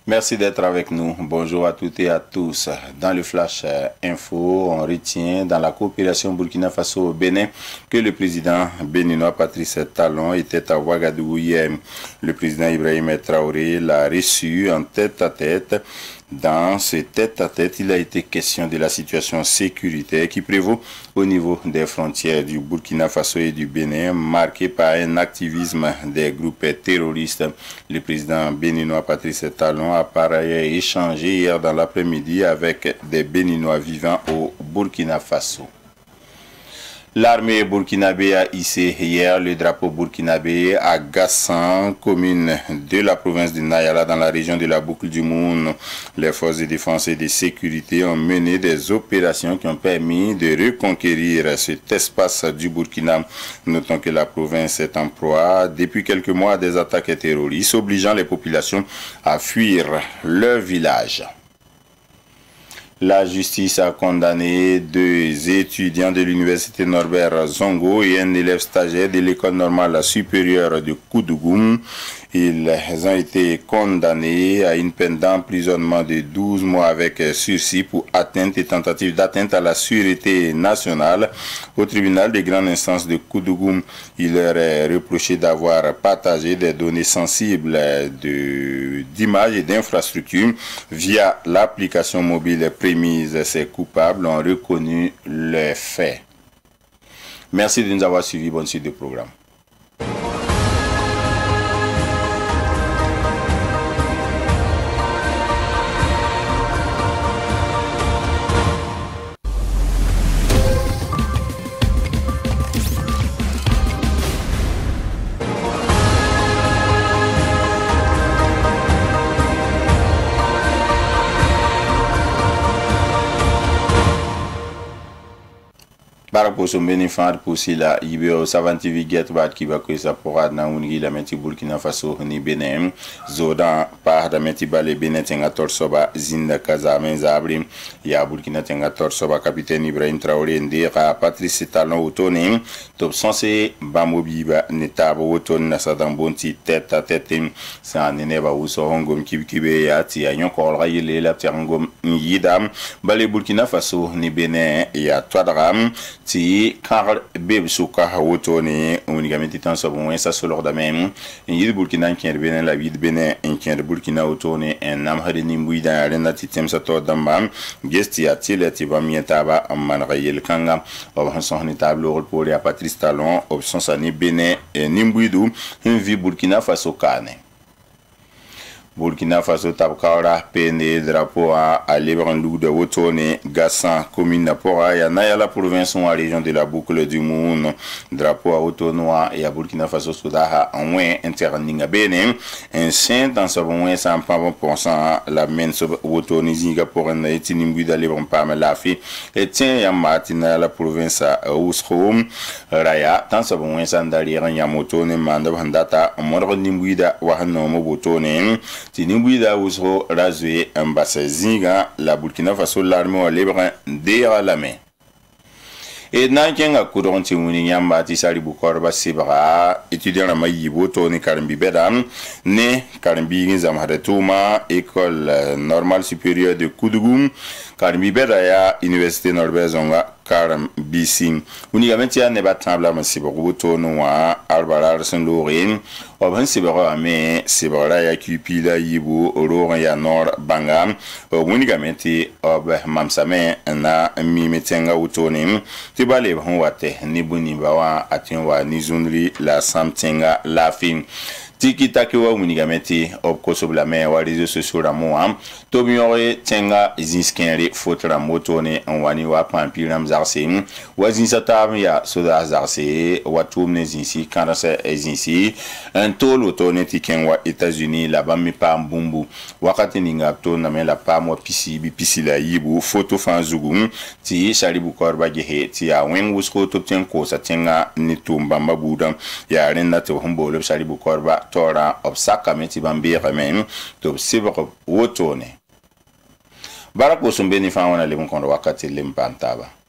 Merci d'être avec nous. Bonjour à toutes et à tous. Dans le Flash Info, on retient dans la coopération Burkina Faso-Bénin que le président béninois Patrice Talon était à Ouagadougou hier. Le président Ibrahim Traoré l'a reçu en tête-à-tête. Dans ce tête-à-tête, il a été question de la situation sécuritaire qui prévaut au niveau des frontières du Burkina Faso et du Bénin, marquée par un activisme des groupes terroristes. Le président béninois Patrice Talon a par ailleurs échangé hier dans l'après-midi avec des Béninois vivant au Burkina Faso. L'armée burkinabé a hissé hier le drapeau burkinabé à Gassan, commune de la province de Nayala dans la région de la Boucle du Moun. Les forces de défense et de sécurité ont mené des opérations qui ont permis de reconquérir cet espace du Burkina. Notons que la province est en proie depuis quelques mois à des attaques terroristes obligeant les populations à fuir leur village. La justice a condamné 2 étudiants de l'université Norbert Zongo et un élève stagiaire de l'école normale supérieure de Koudougou. Ils ont été condamnés à une peine d'emprisonnement de 12 mois avec sursis pour atteinte et tentative d'atteinte à la sûreté nationale. Au tribunal de grande instance de Koudougou, il leur est reproché d'avoir partagé des données sensibles d'images et d'infrastructures via l'application mobile Prémise. Ces coupables ont reconnu les faits. Merci de nous avoir suivis. Bonne suite de programme. Barapo sombeni far pusila ibeo savanti get bat ki ba ko sa porad na ungi la meti Burkina Faso ni Benin zoda par da meti bale Benin tenga torsoba zinda kaza menzabri ya Burkina tenga torsoba capitaine Ibrahim Traoré ndira Patrice Talon otoni top sense bamobi ba netabo otoni na sadan bonti tête à tête sa neneba uso ngom kibikibe ya ti anyon ko ra yele la ngom yidam bale Burkina Faso ni Benin ya twadram ti kar beb suka hawotoni unigamenti tan sabon sa solor da même yid Burkina kien Benin la vid Benin en kien Burkina otoni en nam hade ni mbuida rena titem sa to damba gesti atile ti ba mietaba man rayel kanga ob son ni tableau pour ya Patrice Talon option sa ni Benin ni mbuidu vi Burkina Faso kane Burkina Faso tabkara pene drapeau à Librandou de Wotone Gassan commune Napora ya Nayala province ou région de la Boucle du Moun drapeau à Otonoa et à Burkina Faso Soudaha en moins interninga Benin un saint dans ce moment 100% la main sur Wotone zinga pour un etinimbu da Libran parmi la fi et tiens ya matina la province à Ousrom Raya dans ce moment sandali Yamotone manda bandata mordre nimbuida wahano mobotone Tinibouida Ousro Razoué Mbassazinga, la Burkina Faso l'armée au libre derrière la main. Et Nankenga Kouronti Mouniamba Tissari Boukorba Sibra, étudiant la Maïbo, Tony Karimbi Bedam, né Karimbi Zamharetuma, école normale supérieure de Koudougou, Karimbi Bedaya, Université Norbert Zonga, Karam Bissing. Unigamenti ne batambla Masibo, Tonoa, Albarar Saint-Laurin, Oban Sibra, mais Sibra Yakupila Yibu, Ororan ya Nord Bangam, Unigamenti Ob Mamsame, na Mimetenga Utonim. Tibale wate ni bunibawa atinwa nizunri la samtenga la fin tiki takiwa munigameti opkosobla me wa réseaux sociaux la moam to miore tenga zinskenri fotra motone anwani wa pampiram zarse wa zinsatam ya soda zarse wa tumne zinsi kanasa zinsi un tolo tone tikenwa États-Unis la bami pa mbumbu wakati ninga to na me la pa mo pisi la yibu photo fanzugu ti sharibu korba gehe ti ya wen wusko to tenko sa tenga ni tumba mabuda ya renda to humbolo sharibu korba tora obsaka meti bambira men to sibro wotone barako sumbeni fa wana le mun kondo wakati limpantaba